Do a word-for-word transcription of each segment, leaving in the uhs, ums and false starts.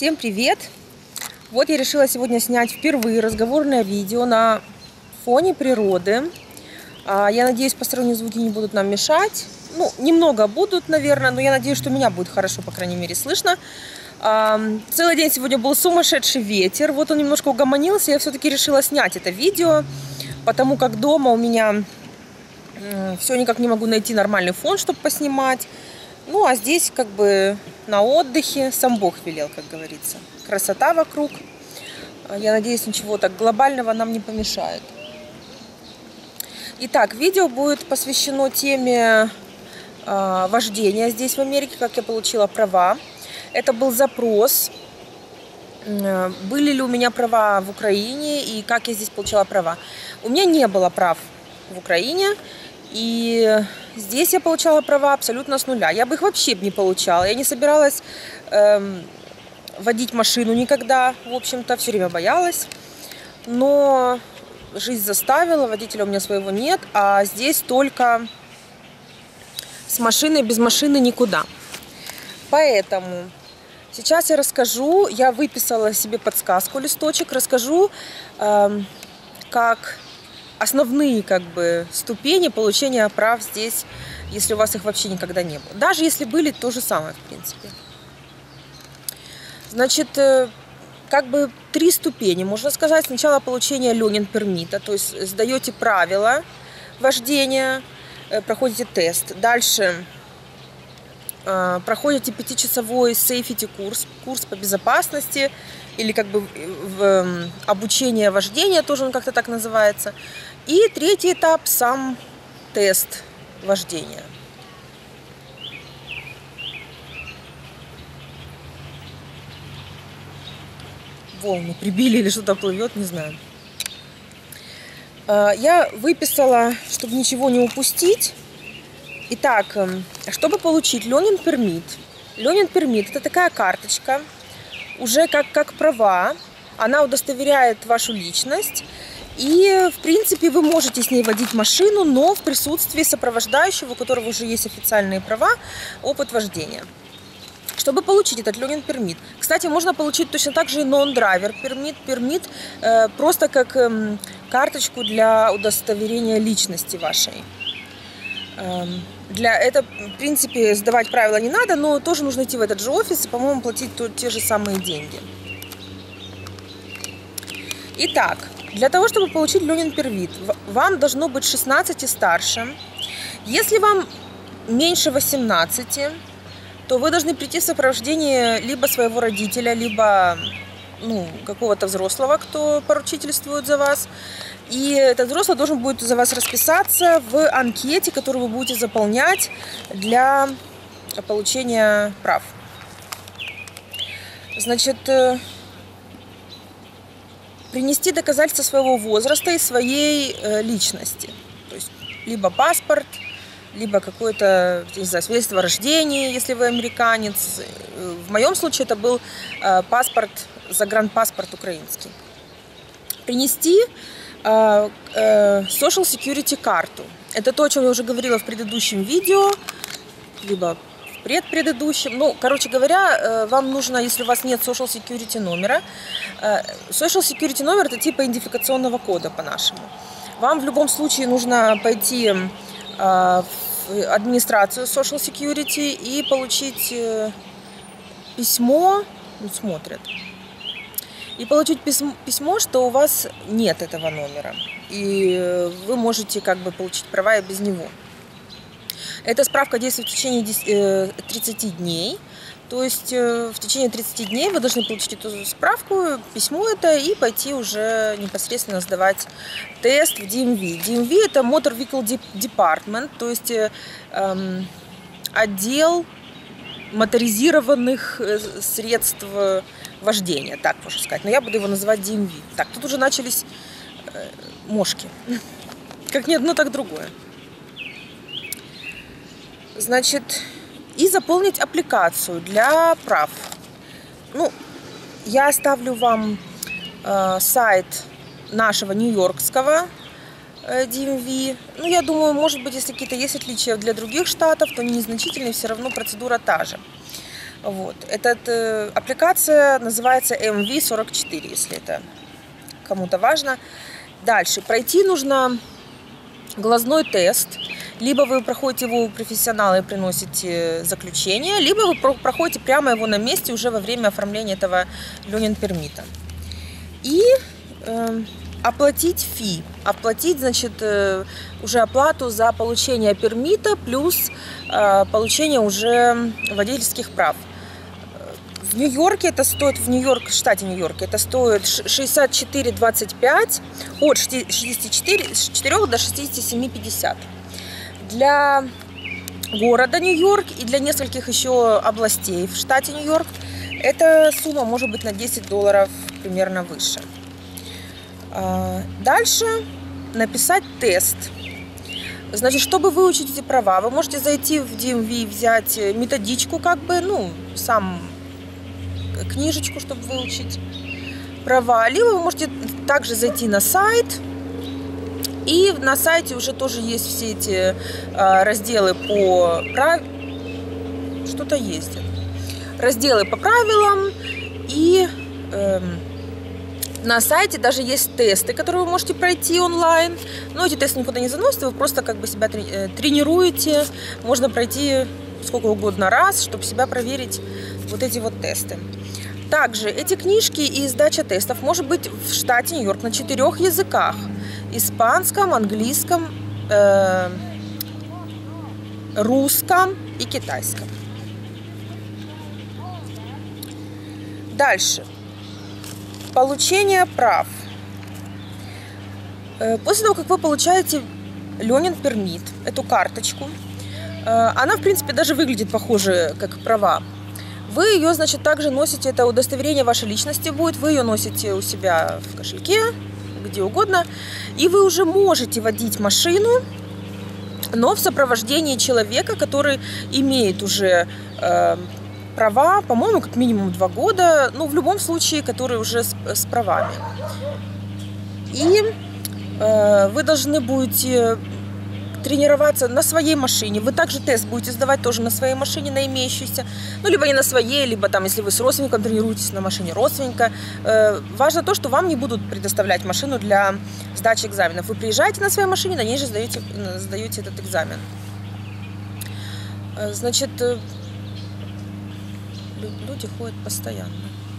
Всем привет! Вот я решила сегодня снять впервые разговорное видео на фоне природы. Я надеюсь, посторонние звуки не будут нам мешать. Ну, немного будут, наверное, но я надеюсь, что меня будет хорошо, по крайней мере, слышно. Целый день сегодня был сумасшедший ветер. Вот он немножко угомонился. Я все-таки решила снять это видео, потому как дома у меня все никак не могу найти нормальный фон, чтобы поснимать. Ну, а здесь как бы на отдыхе, сам Бог велел, как говорится. Красота вокруг. Я надеюсь, ничего так глобального нам не помешает. Итак, видео будет посвящено теме э, вождения здесь, в Америке, как я получила права. Это был запрос, э, были ли у меня права в Украине и как я здесь получила права. У меня не было прав в Украине. И здесь я получала права абсолютно с нуля. Я бы их вообще не получала. Я не собиралась эм, водить машину никогда. В общем-то, все время боялась. Но жизнь заставила. Водителя у меня своего нет. А здесь только с машиной, без машины никуда. Поэтому сейчас я расскажу. Я выписала себе подсказку, листочек. Расскажу, эм, как... основные как бы ступени получения прав здесь, если у вас их вообще никогда не было. Даже если были, то же самое, в принципе. Значит, как бы три ступени, можно сказать. Сначала получение learning permit, то есть сдаете правила вождения, проходите тест. Дальше проходите пятичасовой safety курс, курс по безопасности, или как бы в обучение вождения, тоже он как-то так называется. И третий этап, сам тест вождения. Волны прибили или что-то плывет, не знаю. Я выписала, чтобы ничего не упустить. Итак, чтобы получить learning permit. Learning permit – это такая карточка, уже как, как права. Она удостоверяет вашу личность. И, в принципе, вы можете с ней водить машину, но в присутствии сопровождающего, у которого уже есть официальные права, опыт вождения. Чтобы получить этот learning permit. Кстати, можно получить точно так же и non-driver permit, permit э, просто как э, карточку для удостоверения личности вашей. Э, для этого, в принципе, сдавать правила не надо, но тоже нужно идти в этот же офис и, по-моему, платить то, те же самые деньги. Итак, для того, чтобы получить learning permit, вам должно быть шестнадцать и старше. Если вам меньше восемнадцати, то вы должны прийти в сопровождении либо своего родителя, либо ну, какого-то взрослого, кто поручительствует за вас. И этот взрослый должен будет за вас расписаться в анкете, которую вы будете заполнять для получения прав. Значит, принести доказательства своего возраста и своей э, личности. То есть либо паспорт, либо какое-то, не знаю, свидетельство о рождении, если вы американец. В моем случае это был э, паспорт, загранпаспорт украинский. Принести э, э, social security карту. Это то, о чем я уже говорила в предыдущем видео, либо предпредыдущем. Ну, короче говоря, вам нужно, если у вас нет social security номера, social security номер это типа идентификационного кода по-нашему. Вам в любом случае нужно пойти в администрацию social security и получить письмо, ну, смотрят, и получить письмо, письмо, что у вас нет этого номера, и вы можете как бы получить права и без него. Эта справка действует в течение тридцати дней. То есть в течение тридцати дней вы должны получить эту справку, письмо это, и пойти уже непосредственно сдавать тест в ди эм ви. ди эм ви это Motor Vehicle Department, то есть эм, отдел моторизированных средств вождения, так можно сказать. Но я буду его называть ди эм ви. Так, тут уже начались э, мошки. Как ни одно, так другое. Значит, и заполнить аппликацию для прав. Ну, я оставлю вам э, сайт нашего нью-йоркского э, ди эм ви. Ну, я думаю, может быть, если какие-то есть отличия для других штатов, то они незначительные, все равно процедура та же. Вот. Эта э, аппликация называется эм ви сорок четыре, если это кому-то важно. Дальше. Пройти нужно глазной тест. Либо вы проходите его у профессионала и приносите заключение, либо вы проходите прямо его на месте уже во время оформления этого learning permit. И э, оплатить фи. Оплатить, значит, э, уже оплату за получение пермита плюс э, получение уже водительских прав. В Нью-Йорке это стоит, в Нью-Йорк, в штате Нью-Йорк, это стоит шестьдесят четыре двадцать пять, от шестидесяти четырёх до шестидесяти семи пятьдесят. Для города Нью-Йорк и для нескольких еще областей в штате Нью-Йорк эта сумма может быть на десять долларов примерно выше. Дальше написать тест. Значит, чтобы выучить эти права, вы можете зайти в ди эм ви, взять методичку, как бы, ну, сам книжечку, чтобы выучить права. Либо вы можете также зайти на сайт. И на сайте уже тоже есть все эти а, разделы по прав... что-то есть. Разделы по правилам. И эм, на сайте даже есть тесты, которые вы можете пройти онлайн. Но эти тесты никуда не заносите, вы просто как бы себя тренируете. Можно пройти сколько угодно раз, чтобы себя проверить вот эти вот тесты. Также эти книжки и сдача тестов может быть в штате Нью-Йорк на четырех языках. Испанском, английском, э, русском и китайском. Дальше. Получение прав. После того, как вы получаете learning permit, эту карточку, она, в принципе, даже выглядит похоже, как права. Вы ее, значит, также носите, это удостоверение вашей личности будет, вы ее носите у себя в кошельке, где угодно, и вы уже можете водить машину, но в сопровождении человека, который имеет уже э, права, по-моему, как минимум два года, ну, в любом случае, который уже с, с правами. И э, вы должны будете тренироваться на своей машине. Вы также тест будете сдавать тоже на своей машине, на имеющейся. Ну, либо не на своей, либо там, если вы с родственником тренируетесь на машине родственника. Э, важно то, что вам не будут предоставлять машину для сдачи экзаменов. Вы приезжаете на своей машине, на ней же сдаете, сдаете этот экзамен. Э, значит, э, люди ходят постоянно.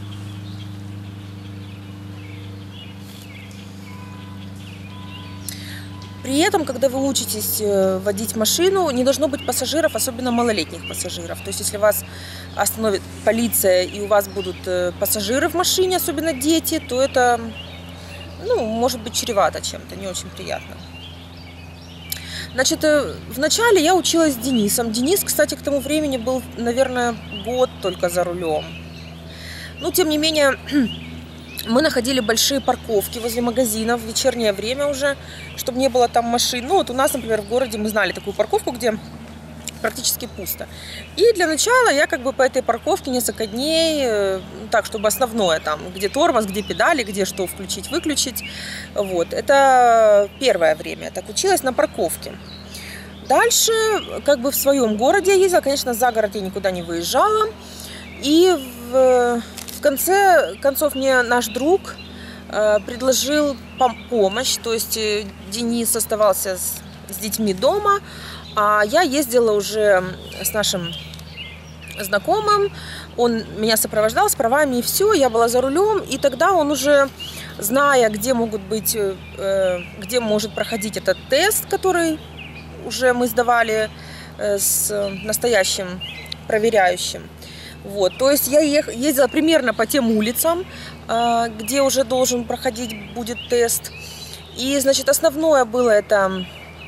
При этом, когда вы учитесь водить машину, не должно быть пассажиров, особенно малолетних пассажиров. То есть, если вас остановит полиция и у вас будут пассажиры в машине, особенно дети, то это, ну, может быть чревато чем-то, не очень приятно. Значит, вначале я училась с Денисом. Денис, кстати, к тому времени был, наверное, год только за рулем. Но, тем не менее, мы находили большие парковки возле магазинов в вечернее время уже, чтобы не было там машин. Ну, вот у нас, например, в городе мы знали такую парковку, где практически пусто. И для начала я как бы по этой парковке несколько дней, так, чтобы основное там, где тормоз, где педали, где что включить, выключить. Вот, это первое время я так училась на парковке. Дальше, как бы в своем городе я ездила, конечно, за город я никуда не выезжала. И в... В конце концов мне наш друг э, предложил помощь, то есть э, Денис оставался с, с детьми дома, а я ездила уже с нашим знакомым, он меня сопровождал с правами и все, я была за рулем, и тогда он уже, зная, где могут быть, э, где может проходить этот тест, который уже мы сдавали э, с настоящим проверяющим. Вот, то есть я ездила примерно по тем улицам, где уже должен проходить будет тест. И, значит, основное было это,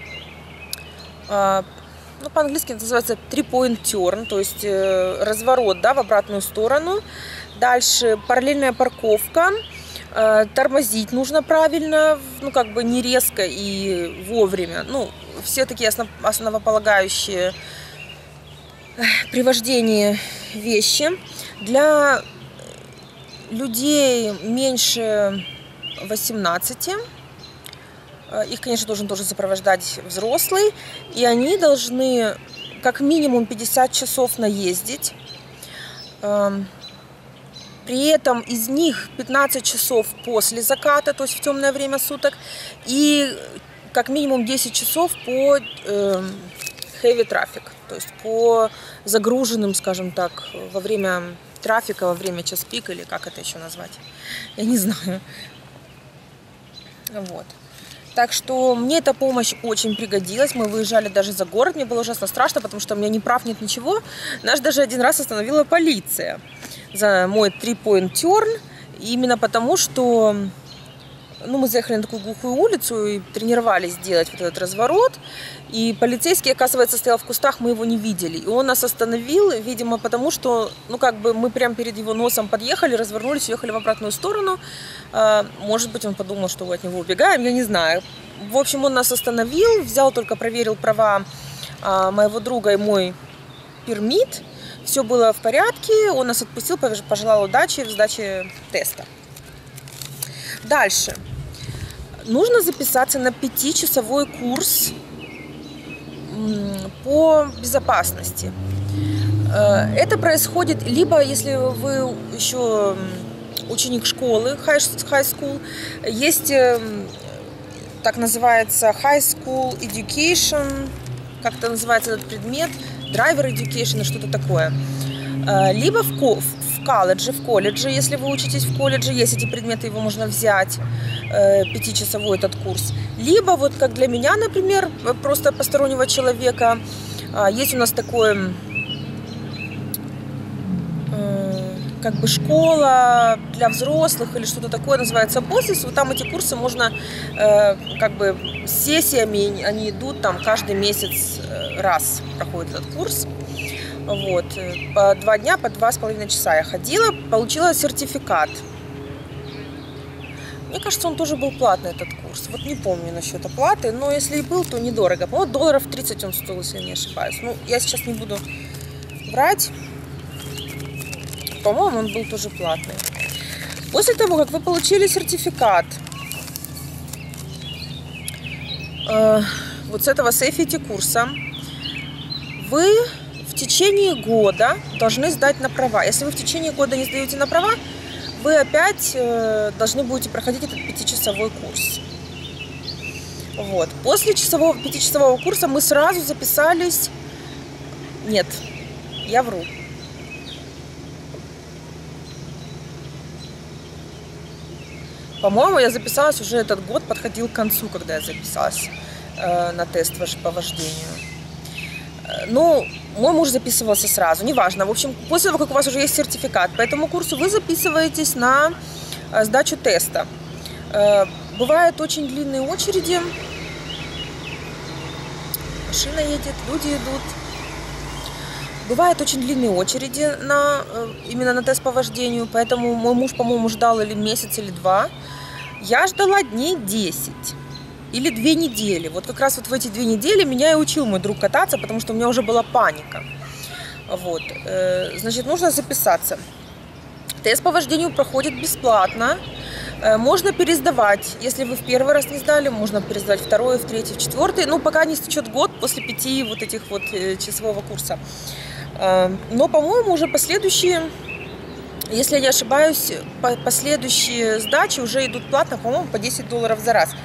ну, по-английски это называется three-point turn, то есть разворот, да, в обратную сторону. Дальше параллельная парковка. Тормозить нужно правильно, ну, как бы не резко и вовремя. Ну, все такие основ основополагающие при вождении вещи. Для людей меньше восемнадцати, их, конечно, должен тоже сопровождать взрослый, и они должны как минимум пятьдесят часов наездить. При этом из них пятнадцать часов после заката, то есть в темное время суток, и как минимум десять часов по э, heavy traffic, то есть по загруженным, скажем так, во время трафика, во время час пик, или как это еще назвать, я не знаю. Вот. Так что мне эта помощь очень пригодилась. Мы выезжали даже за город. Мне было ужасно страшно, потому что у меня ни прав, нет ничего. Нас даже один раз остановила полиция за мой три-point turn. Именно потому, что ну, мы заехали на такую глухую улицу и тренировались делать вот этот разворот. И полицейский, оказывается, стоял в кустах, мы его не видели. И он нас остановил, видимо, потому что, ну, как бы мы прямо перед его носом подъехали, развернулись, уехали в обратную сторону. Может быть, он подумал, что мы от него убегаем, я не знаю. В общем, он нас остановил, взял, только проверил права моего друга и мой пермит. Все было в порядке, он нас отпустил, пожелал удачи в сдаче теста. Дальше. Нужно записаться на пятичасовой курс по безопасности. Это происходит либо, если вы еще ученик школы, high school, есть так называется high school education, как это называется этот предмет, driver education, что-то такое. Либо в, в колледже, в колледже, если вы учитесь в колледже, есть эти предметы, его можно взять, пятичасовой этот курс. Либо, вот как для меня, например, просто постороннего человека, есть у нас такое, как бы школа для взрослых или что-то такое, называется босс. Вот там эти курсы можно, как бы с сессиями, они идут там каждый месяц раз проходит этот курс. Вот, по два дня, по два с половиной часа я ходила, получила сертификат. Мне кажется, он тоже был платный, этот курс. Вот не помню насчет оплаты, но если и был, то недорого. По-моему, долларов тридцать он стоил, если я не ошибаюсь. Ну, я сейчас не буду брать. По-моему, он был тоже платный. После того, как вы получили сертификат э, вот с этого сейфити курса, вы в течение года должны сдать на права. Если вы в течение года не сдаете на права, вы опять э, должны будете проходить этот пятичасовой курс. Вот. После часового, пятичасового курса мы сразу записались... Нет, я вру. По-моему, я записалась уже этот год, подходил к концу, когда я записалась э, на тест по вождению. Ну, мой муж записывался сразу, неважно. В общем, после того, как у вас уже есть сертификат по этому курсу, вы записываетесь на сдачу теста. Бывают очень длинные очереди. Машина едет, люди идут. Бывают очень длинные очереди на, именно на тест по вождению, поэтому мой муж, по-моему, ждал или месяц, или два. Я ждала дней десять. Или две недели. Вот как раз вот в эти две недели меня и учил мой друг кататься, потому что у меня уже была паника. Вот. Значит, нужно записаться. Тест по вождению проходит бесплатно. Можно пересдавать. Если вы в первый раз не сдали, можно пересдать второй, в третий, в четвертый. Ну, пока не истечет год после пяти вот этих вот часового курса. Но, по-моему, уже последующие, если я не ошибаюсь, последующие сдачи уже идут платно, по-моему, по десять долларов за раз.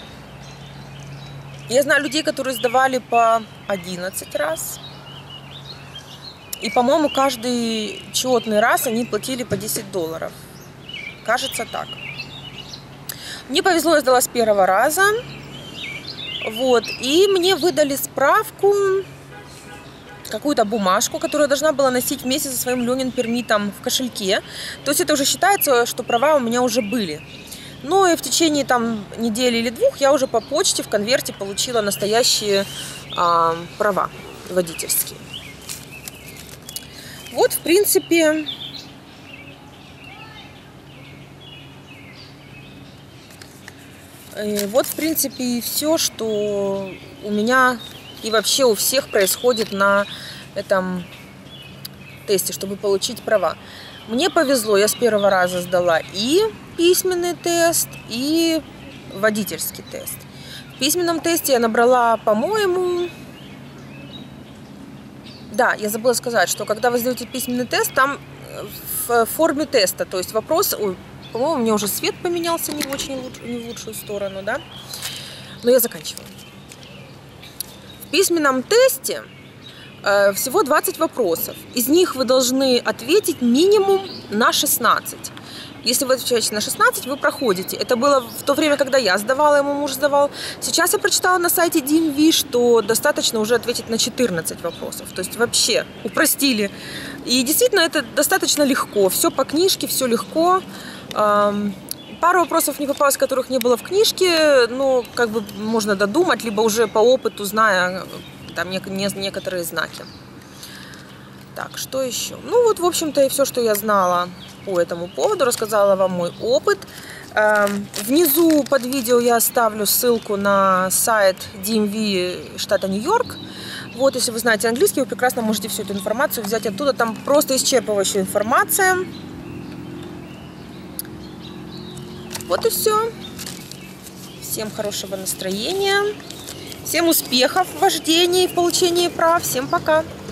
Я знаю людей, которые сдавали по одиннадцать раз. И, по-моему, каждый четный раз они платили по десять долларов. Кажется так. Мне повезло, я сдала с первого раза. Вот. И мне выдали справку, какую-то бумажку, которую я должна была носить вместе со своим learning пермитом в кошельке. То есть это уже считается, что права у меня уже были. Ну и в течение там недели или двух я уже по почте в конверте получила настоящие а, права водительские. Вот, в принципе, вот, в принципе, и все, что у меня и вообще у всех происходит на этом тесте, чтобы получить права. Мне повезло, я с первого раза сдала и письменный тест, и водительский тест. В письменном тесте я набрала, по-моему... Да, я забыла сказать, что когда вы сдаете письменный тест, там в форме теста. То есть вопрос... Ой, по-моему, у меня уже свет поменялся не в очень луч, не в лучшую сторону, да? Но я заканчиваю. В письменном тесте э, всего двадцать вопросов. Из них вы должны ответить минимум на шестнадцать. Если вы отвечаете на шестнадцать, вы проходите. Это было в то время, когда я сдавала, ему муж сдавал. Сейчас я прочитала на сайте ди эм ви, что достаточно уже ответить на четырнадцать вопросов. То есть вообще упростили. И действительно это достаточно легко. Все по книжке, все легко. Пару вопросов не попалось, которых не было в книжке. Ну, как бы можно додумать, либо уже по опыту, зная там некоторые знаки. Так, что еще? Ну вот, в общем-то, и все, что я знала по этому поводу. Рассказала вам мой опыт. Внизу под видео я оставлю ссылку на сайт ди эм ви штата Нью-Йорк. Вот, если вы знаете английский, вы прекрасно можете всю эту информацию взять оттуда. Там просто исчерпывающая информация. Вот и все. Всем хорошего настроения. Всем успехов в вождении и в получении прав. Всем пока.